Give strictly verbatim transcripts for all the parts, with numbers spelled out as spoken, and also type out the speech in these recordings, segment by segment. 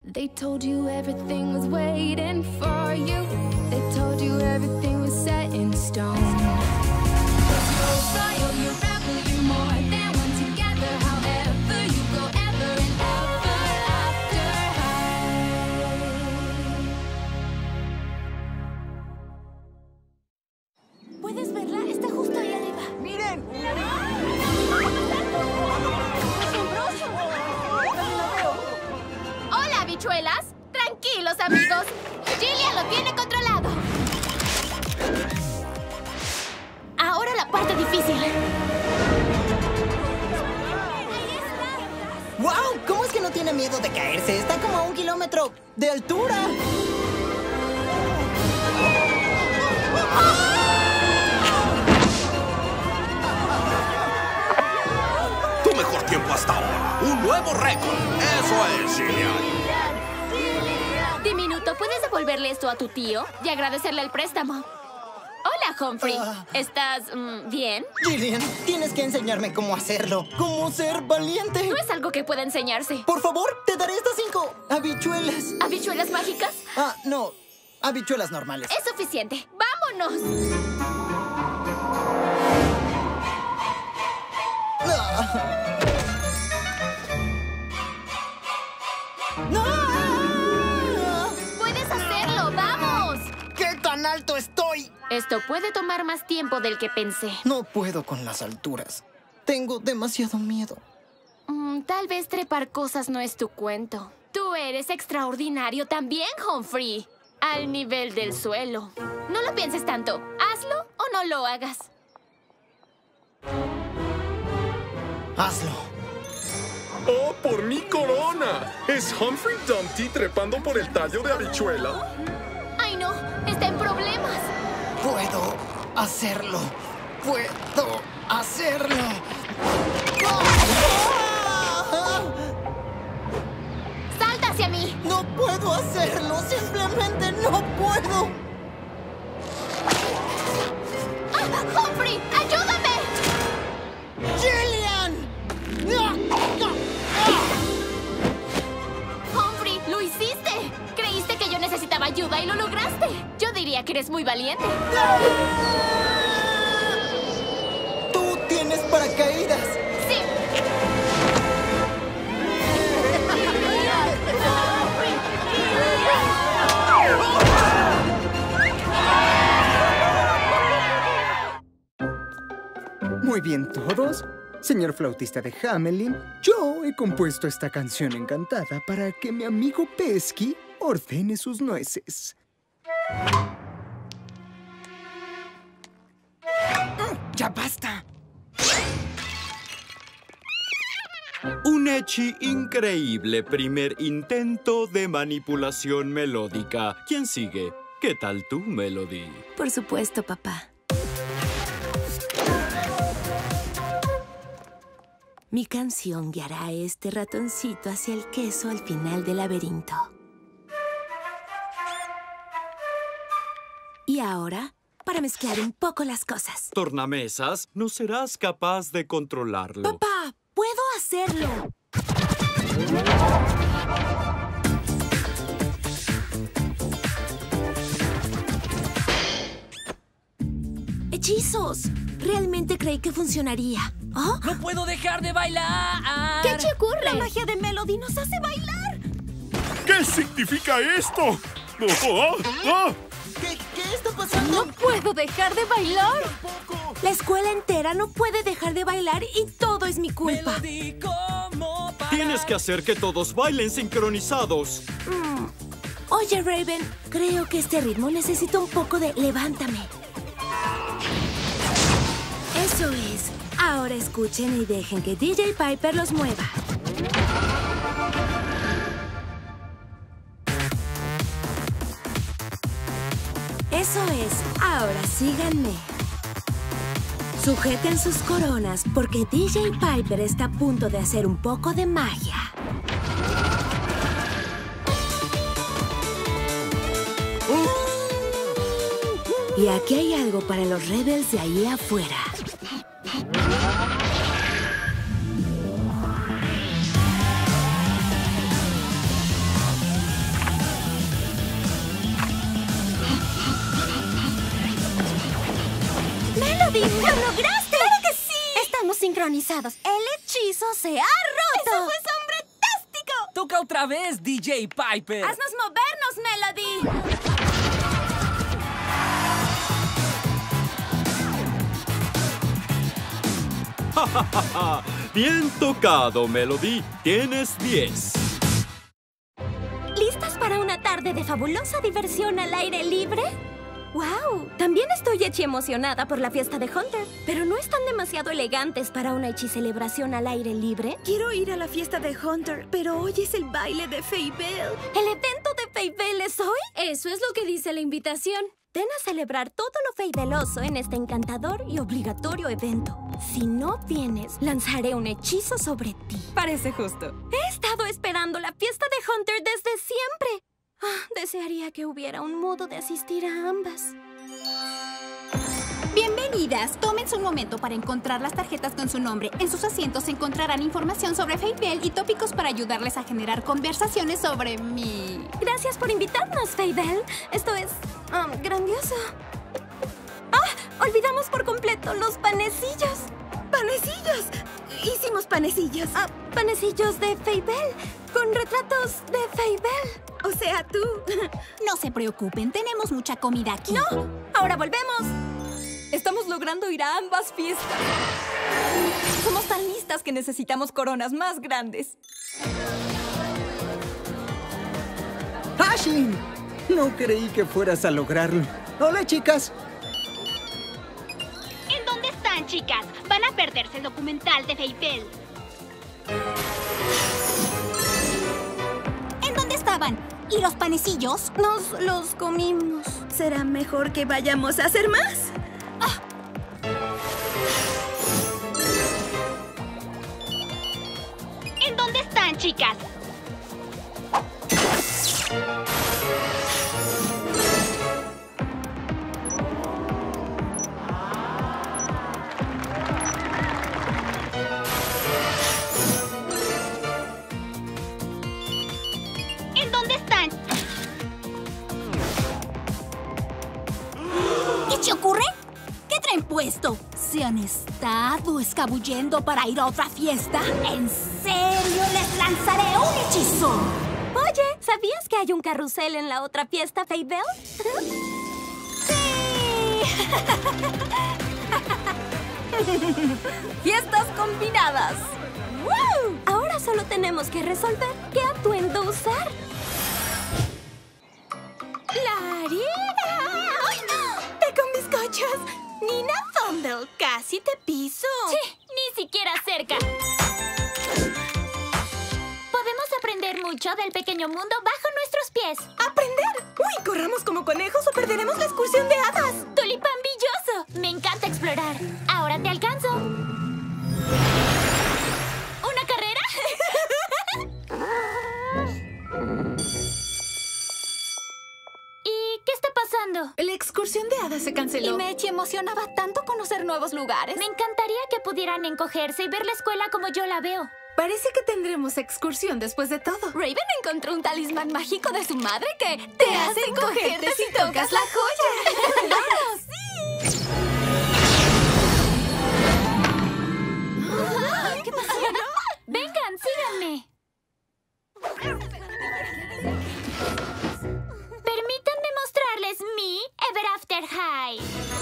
They told you everything was waiting for you. They told you everything was set in stone. You're royal, you're rebel, you're more than one together. However you go, ever and ever after high. ¿Puedes verla? Está justo ahí arriba. ¡Miren! ¡Hola, habichuelas! Tranquilos, amigos. Jillian lo tiene controlado. Ahora la parte difícil. ¡Wow! ¿Cómo es que no tiene miedo de caerse? Está como a un kilómetro de altura. Tu mejor tiempo hasta ahora. Un nuevo récord. Eso es, Jillian. Diminuto, ¿puedes devolverle esto a tu tío y agradecerle el préstamo? Hola, Humphrey. Ah. ¿Estás mm, bien? Jillian, tienes que enseñarme cómo hacerlo. ¿Cómo ser valiente? No es algo que pueda enseñarse. Por favor, te daré estas cinco habichuelas. ¿Habichuelas mágicas? Ah, no. Habichuelas normales. Es suficiente. ¡Vámonos! Ah. ¡No! ¡Puedes hacerlo! ¡Vamos! ¿Qué tan alto estoy? Esto puede tomar más tiempo del que pensé. No puedo con las alturas. Tengo demasiado miedo. Mm, tal vez trepar cosas no es tu cuento. Tú eres extraordinario también, Humphrey. Al nivel del suelo. No lo pienses tanto. Hazlo o no lo hagas. Hazlo. ¡Oh, por mi corona! ¿Es Humphrey Dumpty trepando por el tallo de habichuela? ¡Ay, no! ¡Está en problemas! Puedo hacerlo. Puedo hacerlo. ¡Salta hacia mí! No puedo hacerlo. Simplemente no puedo. ¡Ah! ¡Humphrey! ¡Ayúdame! ¡Jillian! ¡Humphrey! ¡Lo hiciste! Creíste que yo necesitaba ayuda y lo lograste. Yo diría que eres muy valiente. Tú tienes paracaídas. ¡Sí! Muy bien, todos. Señor flautista de Hamelin, yo he compuesto esta canción encantada para que mi amigo Pesky ordene sus nueces. ¡Ya basta! Un hechi increíble primer intento de manipulación melódica. ¿Quién sigue? ¿Qué tal tú, Melody? Por supuesto, papá. Mi canción guiará a este ratoncito hacia el queso al final del laberinto. Y ahora, para mezclar un poco las cosas. Tornamesas, no serás capaz de controlarlo. ¡Papá! ¡Puedo hacerlo! ¡Hechizos! Realmente creí que funcionaría. ¿Oh? ¡No puedo dejar de bailar! ¿Qué te ocurre? La magia de Melody nos hace bailar. ¿Qué significa esto? ¡Oh! ¡Oh! ¿Qué, qué está pasando? ¡No puedo dejar de bailar! La escuela entera no puede dejar de bailar y todo es mi culpa. Melody, ¿cómo parar? Tienes que hacer que todos bailen sincronizados. Mm. Oye, Raven, creo que este ritmo necesita un poco de levántame. Eso es. Ahora escuchen y dejen que D J Piper los mueva. Eso es. Ahora síganme. Sujeten sus coronas porque D J Piper está a punto de hacer un poco de magia. Y aquí hay algo para los rebels de ahí afuera. Melody! ¡Lo lograste! ¡Claro que sí! Estamos sincronizados. El hechizo se ha roto. ¡Eso fue sombretástico! Toca otra vez, D J Piper. ¡Haznos movernos, Melody! ¡Ja, ja, ja, ja! Bien tocado, Melody. Tienes diez. ¿Listas para una tarde de fabulosa diversión al aire libre? ¡Wow! También estoy hechi emocionada por la fiesta de Hunter. ¿Pero no están demasiado elegantes para una hechi celebración al aire libre? Quiero ir a la fiesta de Hunter, pero hoy es el baile de Fable. ¿El evento de Fable es hoy? Eso es lo que dice la invitación. Ven a celebrar todo lo feibeloso en este encantador y obligatorio evento. Si no vienes, lanzaré un hechizo sobre ti. Parece justo. He estado esperando la fiesta de Hunter desde siempre. Ah, desearía que hubiera un modo de asistir a ambas. Bienvenidas. Tómense un momento para encontrar las tarjetas con su nombre. En sus asientos encontrarán información sobre Fable y tópicos para ayudarles a generar conversaciones sobre mí. Gracias por invitarnos, Fable. Esto es um, grandioso. ¡Ah! Olvidamos por completo los panecillos. ¡Panecillos! Hicimos panecillos. Ah, panecillos de Fable, con retratos de Fable. O sea, tú. No se preocupen, tenemos mucha comida aquí. ¡No! ¡Ahora volvemos! Estamos logrando ir a ambas fiestas. Somos tan listas que necesitamos coronas más grandes. ¡Ashlyn! No creí que fueras a lograrlo. Hola, chicas. ¿En dónde están, chicas? Van a perderse el documental de Fable. ¿En dónde estaban? ¿Y los panecillos? Nos los comimos. ¿Será mejor que vayamos a hacer más? Ah. ¿En dónde están, chicas? ¿En dónde están? ¿Qué se ocurre? ¿Qué traen puesto? ¿Se han estado escabullendo para ir a otra fiesta? ¿En serio les lanzaré un hechizo? Oye, ¿sabías que hay un carrusel en la otra fiesta, Fable? ¡Sí! ¡Fiestas combinadas! ¡Woo! Ahora solo tenemos que resolver qué atuendo usar. ¡Larida! ¡Ay, no! ¡Te con bizcochos! Nina Thundel, casi te piso. Sí, ni siquiera cerca. Podemos aprender mucho del pequeño mundo bajo nuestros pies. ¡Aprender! ¡Uy, corramos como conejos o perderemos la excursión de hadas! ¡Tulipán brilloso! Me encanta explorar. Ahora te alcanzo. ¿Una carrera? ¿Y qué está pasando? La excursión de hadas se canceló. Y me emocionaba tanto conocer nuevos lugares. Me encantaría que pudieran encogerse y ver la escuela como yo la veo. Parece que tendremos excursión después de todo. Raven encontró un talismán mágico de su madre que te, te hace encogerte si tocas la joya. ¡Claro, sí! ¿Qué pasó? Vengan, síganme. Permítanme mostrarles mi Ever After High.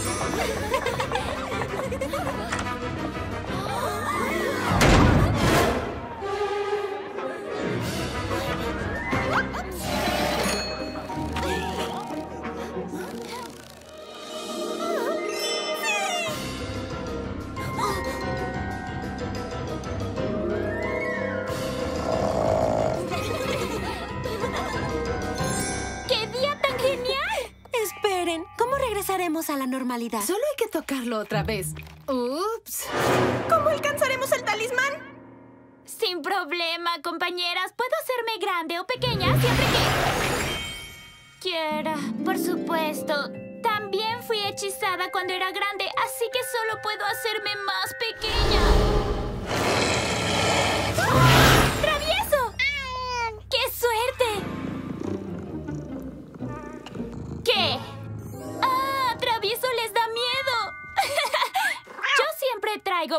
¡Qué día tan genial! Esperen, ¿cómo regresaremos a la normalidad? Solo hay que tocarlo otra vez. Ups. ¿Cómo alcanzaremos el talismán? Sin problema, compañeras. Puedo hacerme grande o pequeña siempre que quiera. Por supuesto. También fui hechizada cuando era grande, así que solo puedo hacerme más pequeña. ¡Ah! ¡Travieso! ¡Qué suerte! ¿Qué? ¡Ah! ¡Travieso les da miedo!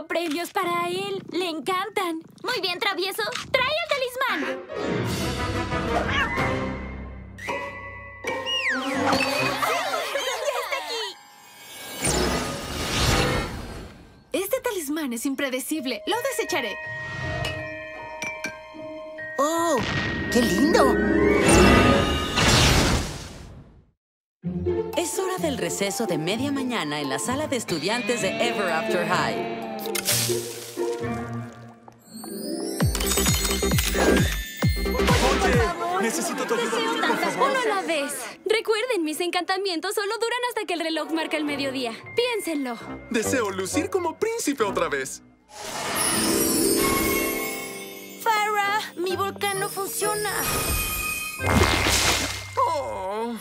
tengo premios para él. Le encantan. Muy bien, travieso. ¡Trae el talismán! Este talismán es impredecible. Lo desecharé. ¡Oh! ¡Qué lindo! Es hora del receso de media mañana en la sala de estudiantes de Ever After High. Oye, necesito tu ayuda, por favor. Uno a la vez. Recuerden, mis encantamientos solo duran hasta que el reloj marca el mediodía. Piénsenlo. Deseo lucir como príncipe otra vez. Farrah, mi volcán no funciona. Oh.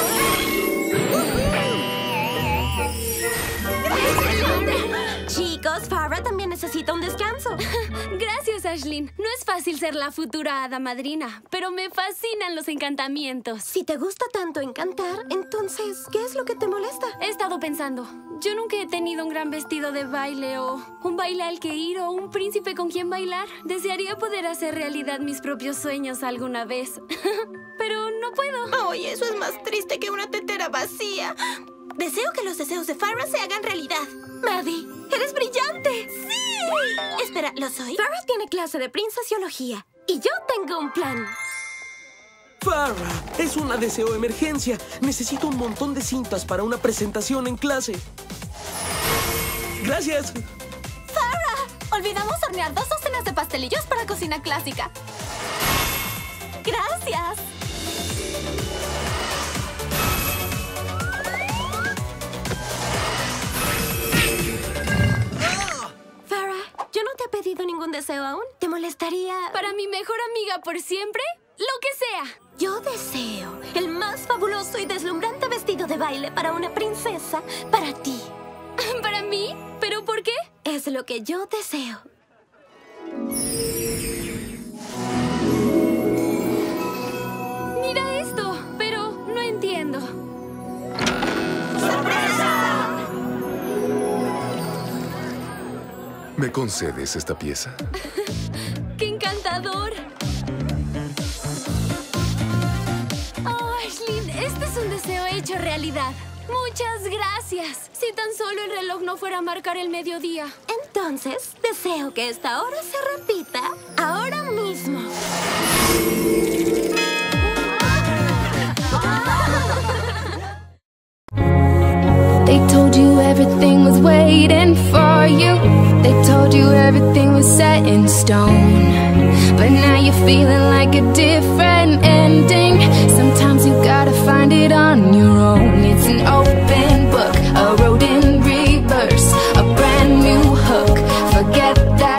Chicos, Farrah también necesita un descanso. Gracias, Ashlyn. No es fácil ser la futura hada madrina, pero me fascinan los encantamientos. Si te gusta tanto encantar, entonces, ¿qué es lo que te molesta? He estado pensando. Yo nunca he tenido un gran vestido de baile o un baile al que ir o un príncipe con quien bailar. Desearía poder hacer realidad mis propios sueños alguna vez. Pero no puedo. Oye, eso es más triste que una tetera vacía. Deseo que los deseos de Farrah se hagan realidad. Maddie, eres brillante. ¡Sí! Espera, ¿lo soy? Farrah tiene clase de princesiología y yo tengo un plan. Farrah, es una deseo emergencia. Necesito un montón de cintas para una presentación en clase. Gracias. Farrah, olvidamos hornear dos docenas de pastelillos para cocina clásica. Gracias. Yo no te he pedido ningún deseo aún. ¿Te molestaría? ¿Para mi mejor amiga por siempre? Lo que sea. Yo deseo el más fabuloso y deslumbrante vestido de baile para una princesa para ti. ¿Para mí? ¿Pero por qué? Es lo que yo deseo. Mira esto, pero no entiendo. ¡Sorpresa! ¿Me concedes esta pieza? ¡Qué encantador! Oh, Ashlyn, este es un deseo hecho realidad. Muchas gracias. Si tan solo el reloj no fuera a marcar el mediodía. Entonces, deseo que esta hora se repita ahora mismo. They told you everything was waiting for you. They told you everything was set in stone. But now you're feeling like a different